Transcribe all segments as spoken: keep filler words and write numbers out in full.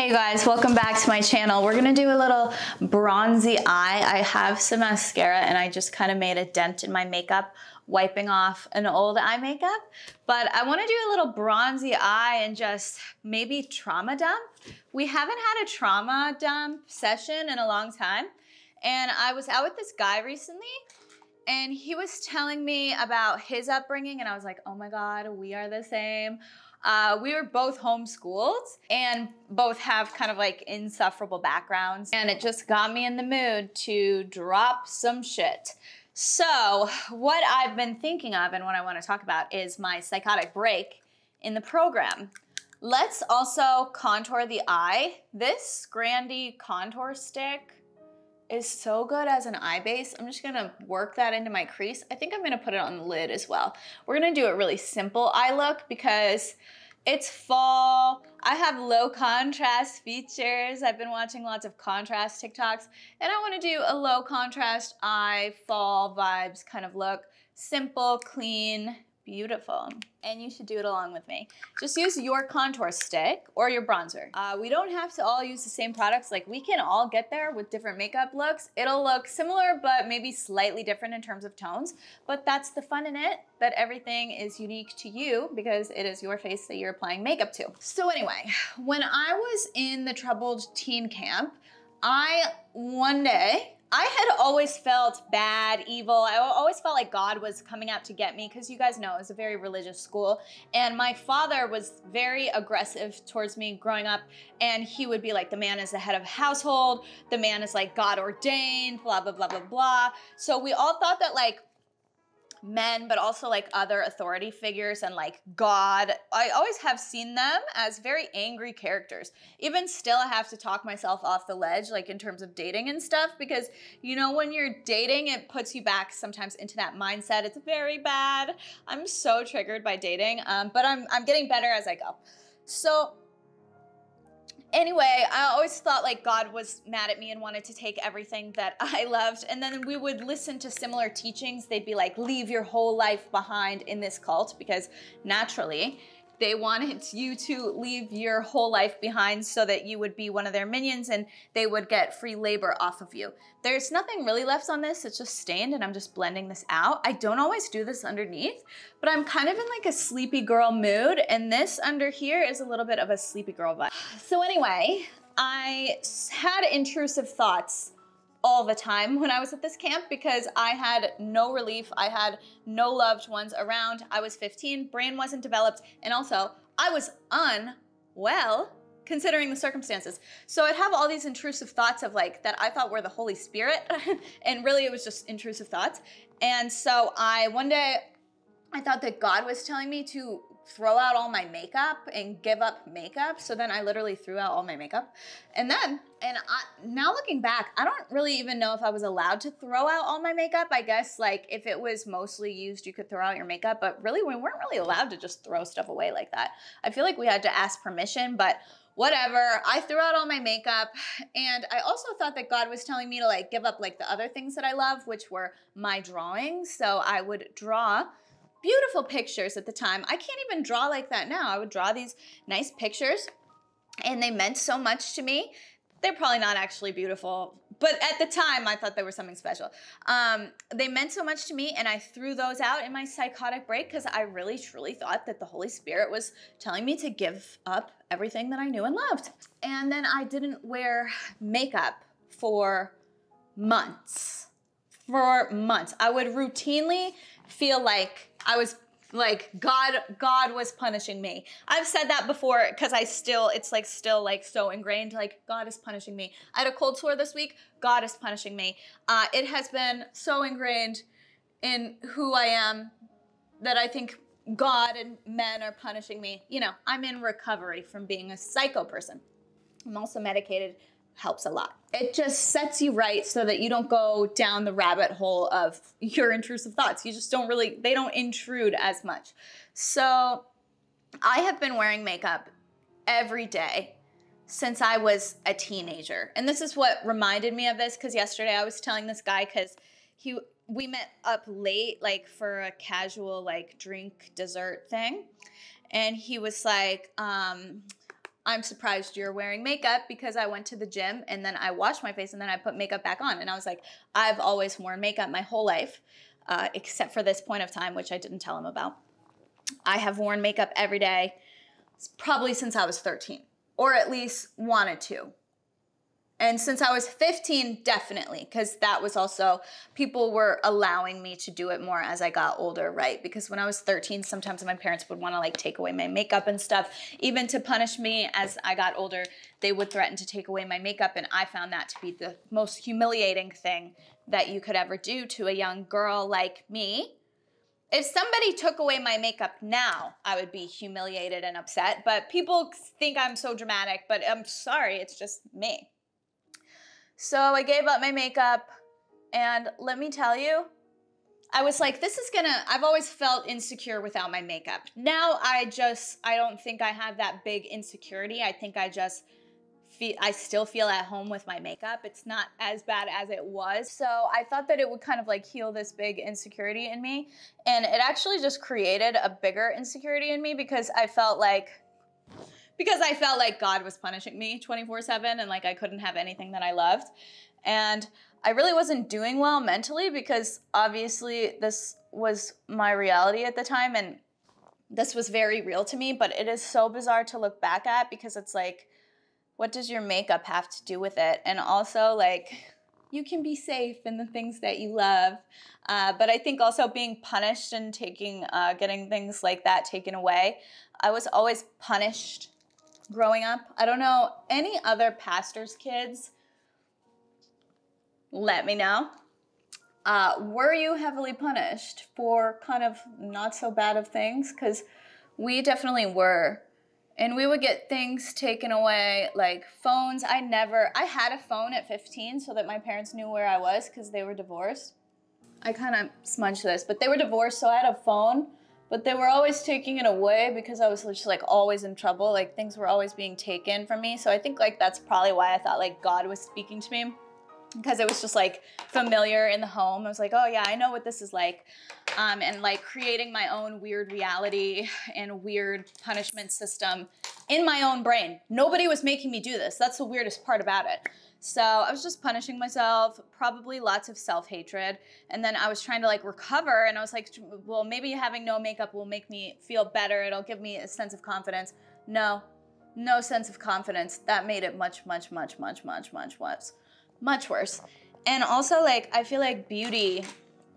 Hey guys, welcome back to my channel. We're gonna do a little bronzy eye. I have some mascara and I just kind of made a dent in my makeup, wiping off an old eye makeup. But I wanna do a little bronzy eye and just maybe trauma dump. We haven't had a trauma dump session in a long time. And I was out with this guy recently and he was telling me about his upbringing and I was like, oh my God, we are the same. Uh, we were both homeschooled and both have kind of like insufferable backgrounds, and it just got me in the mood to drop some shit. So what I've been thinking of and what I want to talk about is my psychotic break in the program. Let's also contour the eye. This Scrandie contour stick is so good as an eye base. I'm just gonna work that into my crease. I think I'm gonna put it on the lid as well. We're gonna do a really simple eye look because it's fall. I have low contrast features. I've been watching lots of contrast TikToks and I wanna do a low contrast eye, fall vibes kind of look. Simple, clean, beautiful. And you should do it along with me. Just use your contour stick or your bronzer. Uh, we don't have to all use the same products. Like, we can all get there with different makeup looks. It'll look similar, but maybe slightly different in terms of tones. But that's the fun in it, that everything is unique to you because it is your face that you're applying makeup to. So anyway, when I was in the troubled teen camp, I, one day, I had always felt bad, evil. I always felt like God was coming out to get me because you guys know it was a very religious school. And my father was very aggressive towards me growing up. And he would be like, the man is the head of household. The man is like God ordained, blah, blah, blah, blah, blah. So we all thought that like men, but also like other authority figures and like God, I always have seen them as very angry characters. Even still, I have to talk myself off the ledge, like in terms of dating and stuff, because you know, when you're dating, it puts you back sometimes into that mindset. It's very bad. I'm so triggered by dating, um, but I'm, I'm getting better as I go. So anyway, I always thought like God was mad at me and wanted to take everything that I loved. And then we would listen to similar teachings. They'd be like, leave your whole life behind in this cult, because naturally they wanted you to leave your whole life behind so that you would be one of their minions and they would get free labor off of you. There's nothing really left on this. It's just stained and I'm just blending this out. I don't always do this underneath, but I'm kind of in like a sleepy girl mood, and this under here is a little bit of a sleepy girl vibe. So anyway, I had intrusive thoughts all the time when I was at this camp because I had no relief. I had no loved ones around. I was fifteen, brain wasn't developed, and also I was unwell considering the circumstances. So I'd have all these intrusive thoughts of like that I thought were the Holy Spirit and really it was just intrusive thoughts. And so I, one day I thought that God was telling me to throw out all my makeup and give up makeup. So then I literally threw out all my makeup. And then, and I, now looking back, I don't really even know if I was allowed to throw out all my makeup. I guess like if it was mostly used, you could throw out your makeup, but really we weren't really allowed to just throw stuff away like that. I feel like we had to ask permission, but whatever. I threw out all my makeup, and I also thought that God was telling me to like give up like the other things that I love, which were my drawing. So I would draw beautiful pictures at the time. I can't even draw like that now. I would draw these nice pictures and they meant so much to me. They're probably not actually beautiful, but at the time I thought they were something special. Um, they meant so much to me, and I threw those out in my psychotic break because I really truly thought that the Holy Spirit was telling me to give up everything that I knew and loved. And then I didn't wear makeup for months. For months. I would routinely feel like I was like God, God was punishing me. I've said that before because I still, it's like still like so ingrained, like God is punishing me. I had a cold sore this week. God is punishing me. Uh, it has been so ingrained in who I am that I think God and men are punishing me. You know, I'm in recovery from being a psycho person. I'm also medicated. Helps a lot. It just sets you right so that you don't go down the rabbit hole of your intrusive thoughts. You just don't really, they don't intrude as much. So I have been wearing makeup every day since I was a teenager. And this is what reminded me of this, because yesterday I was telling this guy, because he we met up late, like for a casual like drink dessert thing. And he was like, um, I'm surprised you're wearing makeup because I went to the gym and then I washed my face and then I put makeup back on. And I was like, I've always worn makeup my whole life, uh, except for this point of time, which I didn't tell him about. I have worn makeup every day, probably since I was thirteen, or at least wanted to. And since I was fifteen, definitely, because that was also, people were allowing me to do it more as I got older, right? Because when I was thirteen, sometimes my parents would want to like take away my makeup and stuff. Even to punish me as I got older, they would threaten to take away my makeup, and I found that to be the most humiliating thing that you could ever do to a young girl like me. If somebody took away my makeup now, I would be humiliated and upset, but people think I'm so dramatic, but I'm sorry, it's just me. So I gave up my makeup, and let me tell you, I was like, this is gonna, I've always felt insecure without my makeup. Now I just, I don't think I have that big insecurity. I think I just feel, I still feel at home with my makeup. It's not as bad as it was. So I thought that it would kind of like heal this big insecurity in me. And it actually just created a bigger insecurity in me because I felt like, Because I felt like God was punishing me twenty-four seven and like I couldn't have anything that I loved. And I really wasn't doing well mentally because obviously this was my reality at the time and this was very real to me, but it is so bizarre to look back at because it's like, what does your makeup have to do with it? And also like, you can be safe in the things that you love. Uh, but I think also being punished and taking, uh, getting things like that taken away, I was always punished growing up. I don't know, any other pastor's kids, let me know. Uh, were you heavily punished for kind of not so bad of things? Because we definitely were. And we would get things taken away, like phones. I never, I had a phone at fifteen so that my parents knew where I was because they were divorced. I kind of smudged this, but they were divorced, so I had a phone. But they were always taking it away because I was just like always in trouble. Like things were always being taken from me. So I think like that's probably why I thought like God was speaking to me, because it was just like familiar in the home. I was like, oh yeah, I know what this is like. Um, and like creating my own weird reality and weird punishment system in my own brain. Nobody was making me do this. That's the weirdest part about it. So I was just punishing myself, probably lots of self-hatred. And then I was trying to like recover and I was like, well, maybe having no makeup will make me feel better. It'll give me a sense of confidence. No, no sense of confidence. That made it much, much, much, much, much, much worse. Much worse. And also like, I feel like beauty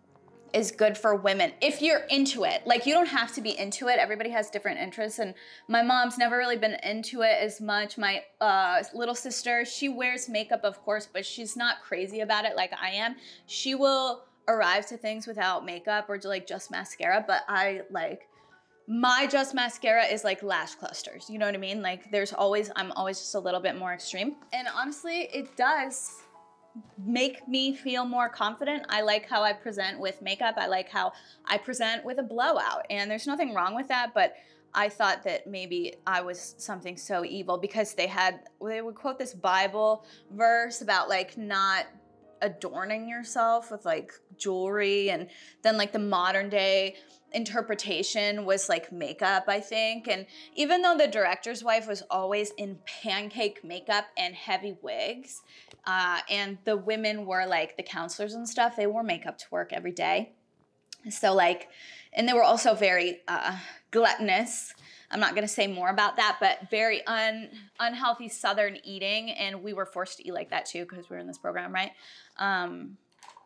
is good for women if you're into it. Like you don't have to be into it. Everybody has different interests and my mom's never really been into it as much. My uh, little sister, she wears makeup of course, but she's not crazy about it like I am. She will arrive to things without makeup or like just mascara, but I like, my just mascara is like lash clusters. You know what I mean? Like there's always, I'm always just a little bit more extreme. And honestly, it does make me feel more confident. I like how I present with makeup. I like how I present with a blowout. And there's nothing wrong with that, but I thought that maybe I was something so evil because they had, they would quote this Bible verse about like not adorning yourself with like jewelry, and then like the modern day interpretation was like makeup, I think. And even though the director's wife was always in pancake makeup and heavy wigs, uh, and the women were like the counselors and stuff, they wore makeup to work every day. So like, and they were also very uh, gluttonous. I'm not gonna say more about that, but very un, unhealthy Southern eating. And we were forced to eat like that too because we were in this program, right? Um,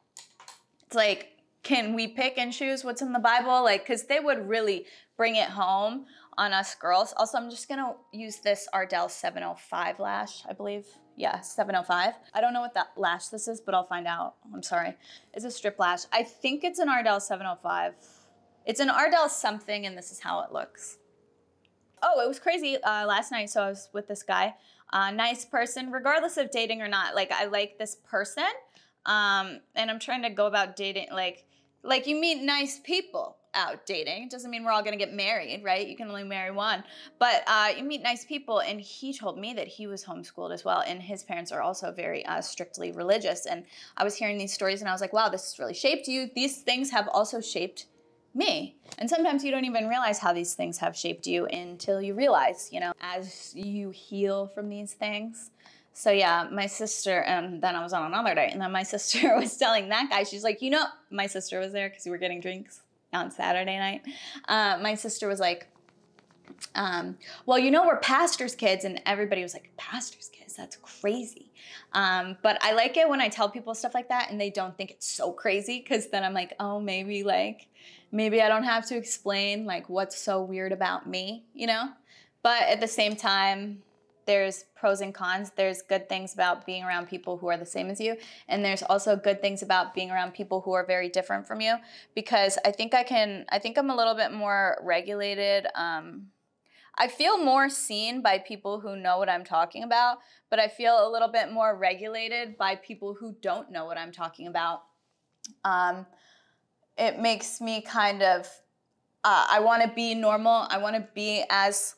it's like, can we pick and choose what's in the Bible? Like, cause they would really bring it home on us girls. Also, I'm just gonna use this Ardell seven oh five lash, I believe. Yeah, seven oh five. I don't know what that lash this is, but I'll find out. I'm sorry. It's a strip lash. I think it's an Ardell seven oh five. It's an Ardell something, and this is how it looks. Oh, it was crazy uh, last night. So I was with this guy, uh, nice person, regardless of dating or not. Like, I like this person, um, and I'm trying to go about dating. Like, like you meet nice people out dating. It doesn't mean we're all gonna get married, right? You can only marry one. But uh, you meet nice people, and he told me that he was homeschooled as well, and his parents are also very uh, strictly religious. And I was hearing these stories, and I was like, wow, this has really shaped you. These things have also shaped me. And sometimes you don't even realize how these things have shaped you until you realize, you know, as you heal from these things. So yeah, my sister, and then I was on another date, and then my sister was telling that guy, she's like, you know, my sister was there because we were getting drinks on Saturday night. Uh, my sister was like, um, well, you know, we're pastor's kids, and everybody was like, pastor's kids, that's crazy. Um, but I like it when I tell people stuff like that and they don't think it's so crazy, because then I'm like, oh, maybe like, maybe I don't have to explain like what's so weird about me, you know? But at the same time, there's pros and cons. There's good things about being around people who are the same as you, and there's also good things about being around people who are very different from you, because I think I can, I think I'm a little bit more regulated. Um, I feel more seen by people who know what I'm talking about, but I feel a little bit more regulated by people who don't know what I'm talking about. Um, it makes me kind of, uh, I want to be normal. I want to be as,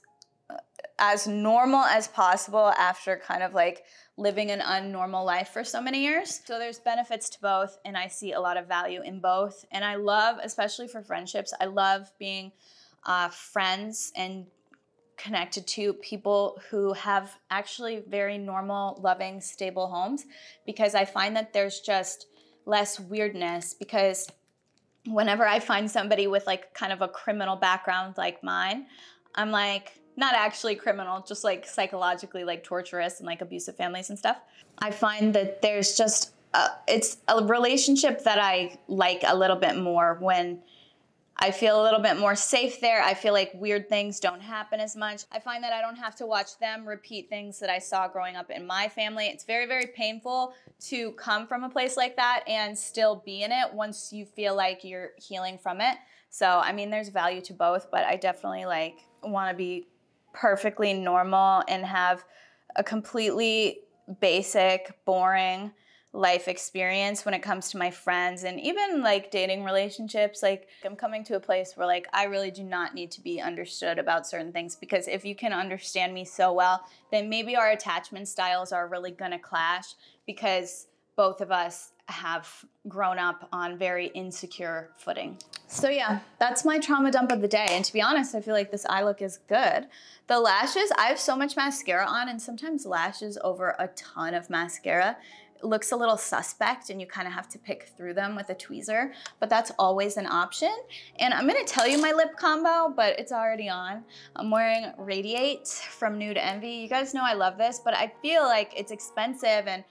as normal as possible after kind of like living an unnormal life for so many years. So there's benefits to both, and I see a lot of value in both. And I love, especially for friendships, I love being uh, friends and connected to people who have actually very normal, loving, stable homes, because I find that there's just less weirdness. Because whenever I find somebody with like kind of a criminal background like mine, I'm like, not actually criminal, just like psychologically like torturous and like abusive families and stuff. I find that there's just, a, it's a relationship that I like a little bit more when I feel a little bit more safe there. I feel like weird things don't happen as much. I find that I don't have to watch them repeat things that I saw growing up in my family. It's very, very painful to come from a place like that and still be in it once you feel like you're healing from it. So, I mean, there's value to both, but I definitely like want to be perfectly normal and have a completely basic, boring life experience when it comes to my friends and even like dating relationships. Like, I'm coming to a place where like I really do not need to be understood about certain things, because if you can understand me so well, then maybe our attachment styles are really gonna clash, because both of us have grown up on very insecure footing. So yeah, that's my trauma dump of the day. And to be honest, I feel like this eye look is good. The lashes, I have so much mascara on, and sometimes lashes over a ton of mascara looks a little suspect, and you kind of have to pick through them with a tweezer, but that's always an option. And I'm gonna tell you my lip combo, but it's already on. I'm wearing Radiate from Nude Envy. You guys know I love this, but I feel like it's expensive, and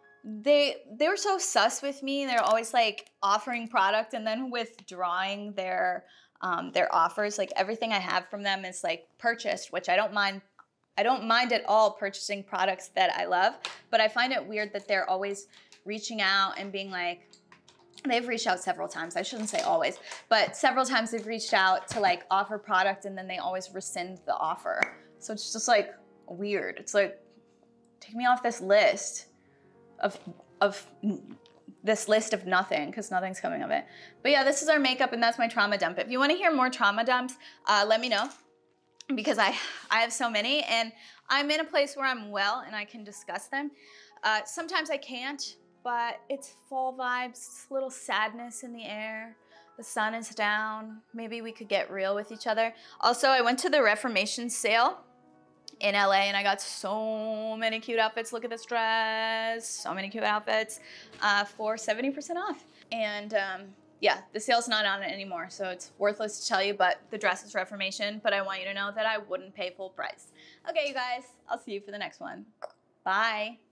they they were so sus with me. They're always like offering product and then withdrawing their um, their offers. Like, everything I have from them is like purchased, which I don't mind. I don't mind at all purchasing products that I love, but I find it weird that they're always reaching out and being like, they've reached out several times. I shouldn't say always, but several times they've reached out to like offer product, and then they always rescind the offer. So it's just like weird. It's like, take me off this list of, of this list of nothing, because nothing's coming of it. But yeah, this is our makeup, and that's my trauma dump. If you want to hear more trauma dumps, uh, let me know, because I, I have so many, and I'm in a place where I'm well and I can discuss them. Uh, sometimes I can't, but it's fall vibes, it's a little sadness in the air. The sun is down. Maybe we could get real with each other. Also, I went to the Reformation sale in L A, and I got so many cute outfits. Look at this dress, so many cute outfits uh, for seventy percent off. And um, yeah, the sale's not on it anymore, so it's worthless to tell you, but the dress is Reformation, but I want you to know that I wouldn't pay full price. Okay, you guys, I'll see you for the next one. Bye.